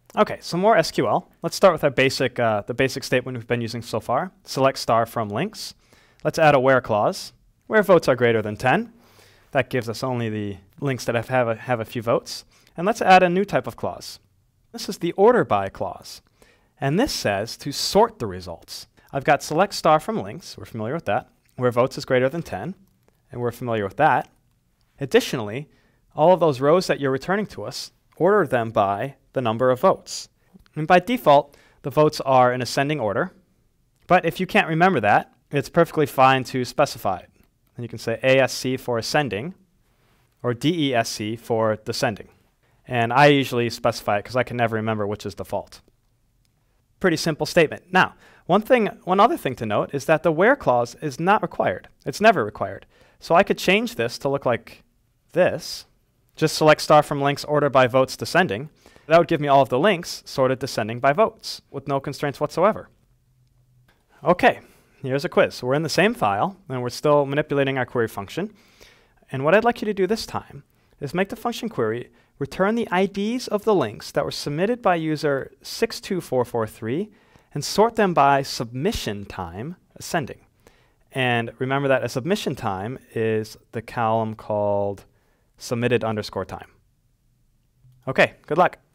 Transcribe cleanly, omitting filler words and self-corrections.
Okay, some more SQL. Let's start with our the basic statement we've been using so far. Select star from links. Let's add a where clause. Where votes are greater than 10. That gives us only the links that have a few votes. And let's add a new type of clause. This is the order by clause. And this says to sort the results. I've got select star from links. We're familiar with that. Where votes is greater than 10. And we're familiar with that. Additionally, all of those rows that you're returning to us, order them by the number of votes. And by default, the votes are in ascending order. But if you can't remember that, it's perfectly fine to specify it. And you can say ASC for ascending or DESC for descending. And I usually specify it because I can never remember which is default. Pretty simple statement. Now, one other thing to note is that the where clause is not required. It's never required. So I could change this to look like this. Just select star from links order by votes descending. That would give me all of the links sorted descending by votes with no constraints whatsoever. Okay, here's a quiz. So we're in the same file and we're still manipulating our query function. And what I'd like you to do this time is make the function query return the IDs of the links that were submitted by user 62443 and sort them by submission time ascending. And remember that a submission time is the column called submitted_time. Okay, good luck.